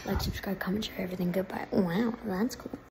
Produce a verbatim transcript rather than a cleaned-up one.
Like, subscribe, comment, share, everything. Goodbye. Wow, that's cool.